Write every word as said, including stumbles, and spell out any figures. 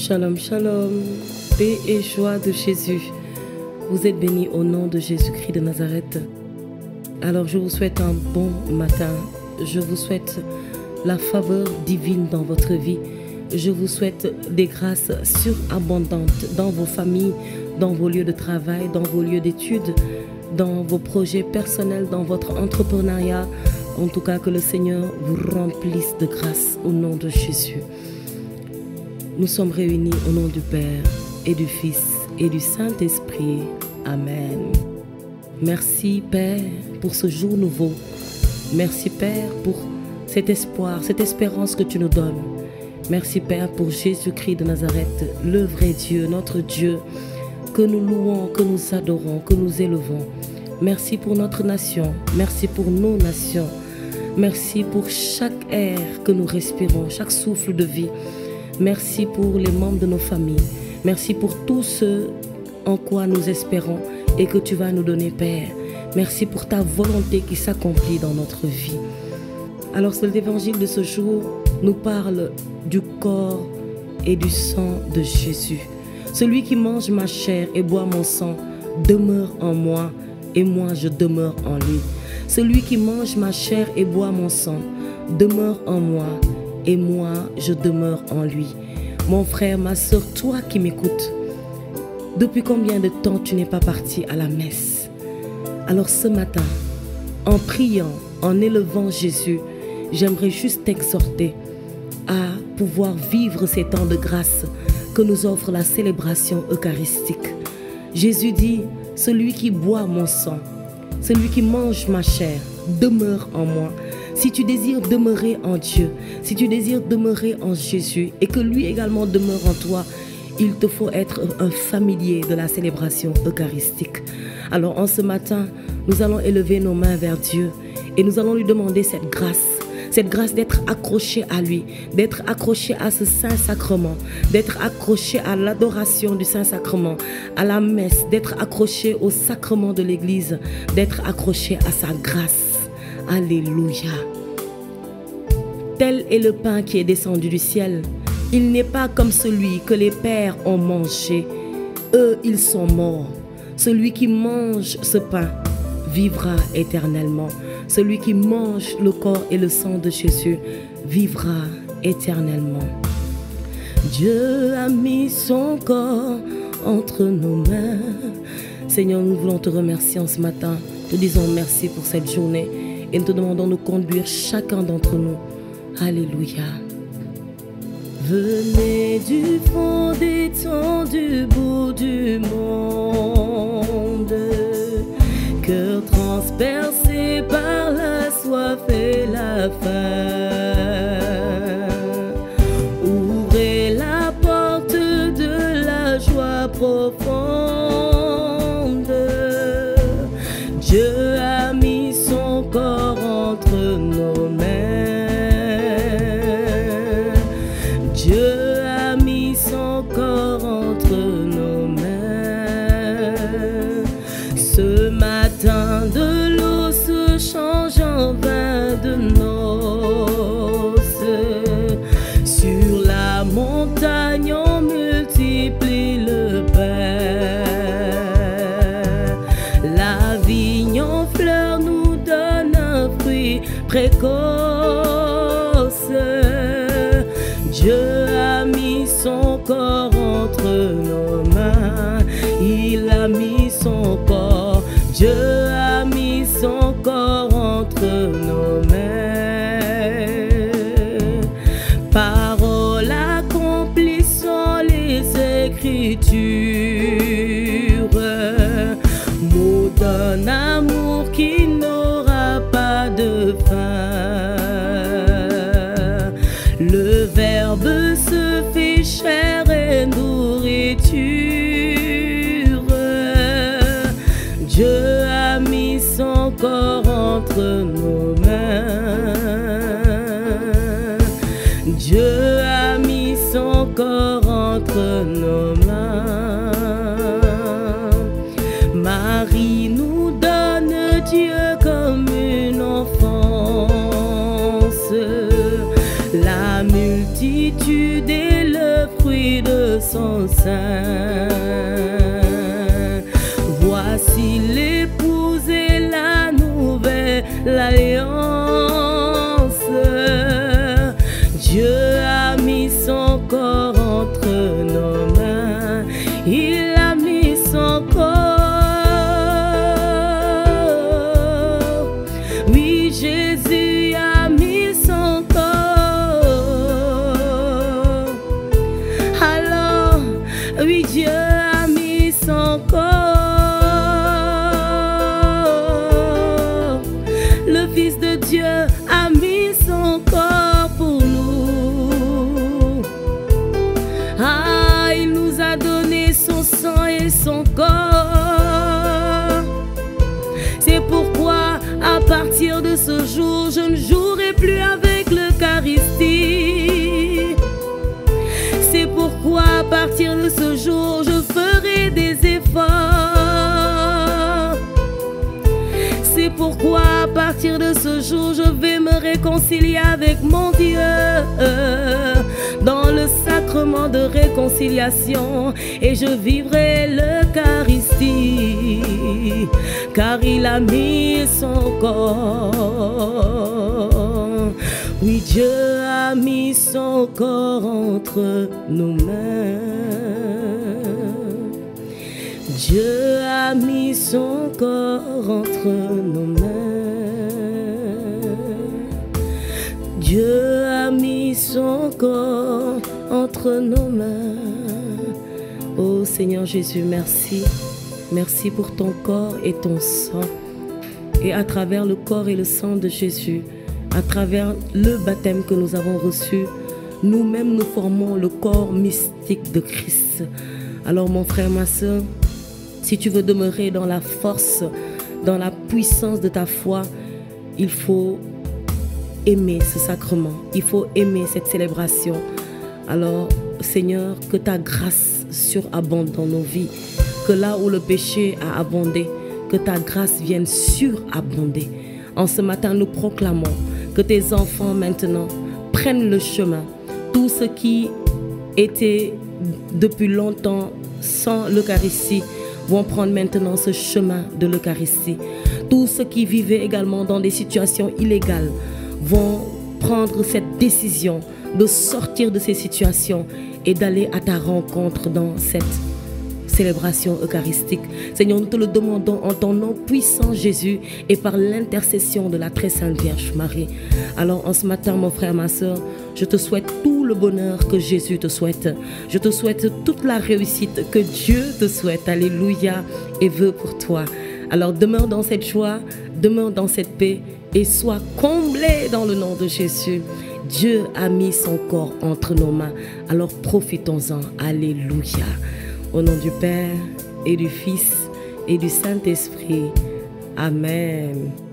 Shalom, shalom, paix et joie de Jésus. Vous êtes bénis au nom de Jésus-Christ de Nazareth. Alors je vous souhaite un bon matin. Je vous souhaite la faveur divine dans votre vie. Je vous souhaite des grâces surabondantes dans vos familles, dans vos lieux de travail, dans vos lieux d'études, dans vos projets personnels, dans votre entrepreneuriat. En tout cas, que le Seigneur vous remplisse de grâce au nom de Jésus. Nous sommes réunis au nom du Père et du Fils et du Saint-Esprit. Amen. Merci Père pour ce jour nouveau. Merci Père pour cet espoir, cette espérance que tu nous donnes. Merci Père pour Jésus-Christ de Nazareth, le vrai Dieu, notre Dieu, que nous louons, que nous adorons, que nous élevons. Merci pour notre nation, merci pour nos nations. Merci pour chaque air que nous respirons, chaque souffle de vie. Merci pour les membres de nos familles. Merci pour tout ce en quoi nous espérons et que tu vas nous donner, Père. Merci pour ta volonté qui s'accomplit dans notre vie. Alors, l'évangile de ce jour nous parle du corps et du sang de Jésus. Celui qui mange ma chair et boit mon sang demeure en moi et moi je demeure en lui. Celui qui mange ma chair et boit mon sang demeure en moi et moi je demeure en lui. Mon frère, ma soeur, toi qui m'écoutes, depuis combien de temps tu n'es pas parti à la messe? Alors ce matin, en priant, en élevant Jésus, j'aimerais juste t'exhorter à pouvoir vivre ces temps de grâce que nous offre la célébration eucharistique. Jésus dit, celui qui boit mon sang, celui qui mange ma chair, demeure en moi. Si tu désires demeurer en Dieu, si tu désires demeurer en Jésus et que lui également demeure en toi, il te faut être un familier de la célébration eucharistique. Alors en ce matin, nous allons élever nos mains vers Dieu et nous allons lui demander cette grâce. Cette grâce d'être accroché à lui, d'être accroché à ce Saint-Sacrement, d'être accroché à l'adoration du Saint-Sacrement, à la messe, d'être accroché au sacrement de l'Église, d'être accroché à sa grâce. Alléluia. Tel est le pain qui est descendu du ciel. Il n'est pas comme celui que les pères ont mangé. Eux, ils sont morts. Celui qui mange ce pain vivra éternellement. Celui qui mange le corps et le sang de Jésus vivra éternellement. Dieu a mis son corps entre nos mains. Seigneur, nous voulons te remercier en ce matin. Te disons merci pour cette journée et nous te demandons de conduire chacun d'entre nous. Alléluia. Venez du fond des temps, du bout du monde, cœur transpercé par la soif et la faim. Ouvrez la porte de la joie profonde. Dieu a mis son corps entre nos mains. Dieu a mis son corps entre nos mains. Ce matin de l'eau se change en vin de noces. Sur la montagne on multiplie le pain. La vigne en fleurs nous donne un fruit précoce. Dieu a mis son corps entre nos mains. Il a mis son corps. Dieu a mis son corps entre nos mains. Parole accomplissant les Écritures. Mot d'un amour qui n'aura pas de fin. Le Verbe se fait chair et nourriture. Dieu a mis son corps entre nos mains. Dieu a mis son corps entre nos mains. Marie nous donne Dieu comme une enfance. La multitude est le fruit de son sein. Voici l'épouse et la nouvelle alliance. Dieu a mis son corps entre nos mains. Il a mis son corps. Oui, Jésus a mis son corps. Alors, oui, Dieu a mis son corps. Le Fils de Dieu a mis son corps pour nous. Ah, il nous a donné son sang et son corps. C'est pourquoi à partir de ce jour, je ne jouerai plus avec l'Eucharistie. C'est pourquoi à partir de ce jour, je ferai des efforts. C'est pourquoi à partir de ce jour, je vais me réconcilier avec mon Dieu dans le sacrement de réconciliation, et je vivrai l'Eucharistie, car il a mis son corps. Oui, Dieu a mis son corps entre nos mains. Dieu a mis son corps entre nos mains. Dieu a mis son corps entre nos mains. Oh Seigneur Jésus, merci. Merci pour ton corps et ton sang. Et à travers le corps et le sang de Jésus, à travers le baptême que nous avons reçu, nous-mêmes nous formons le corps mystique de Christ. Alors mon frère, ma soeur, si tu veux demeurer dans la force, dans la puissance de ta foi, il faut aimer ce sacrement, il faut aimer cette célébration. Alors Seigneur, que ta grâce surabonde dans nos vies, que là où le péché a abondé, que ta grâce vienne surabonder. En ce matin, nous proclamons que tes enfants maintenant prennent le chemin. Tout ce qui était depuis longtemps sans l'Eucharistie vont prendre maintenant ce chemin de l'Eucharistie. Tous ceux qui vivaient également dans des situations illégales vont prendre cette décision de sortir de ces situations et d'aller à ta rencontre dans cette célébration eucharistique. Seigneur, nous te le demandons en ton nom puissant Jésus et par l'intercession de la très sainte Vierge Marie. Alors en ce matin, mon frère, ma soeur, je te souhaite tout le bonheur que Jésus te souhaite. Je te souhaite toute la réussite que Dieu te souhaite. Alléluia, et veut pour toi. Alors demeure dans cette joie, demeure dans cette paix et sois comblé dans le nom de Jésus. Dieu a mis son corps entre nos mains. Alors profitons-en. Alléluia. Au nom du Père et du Fils et du Saint-Esprit. Amen.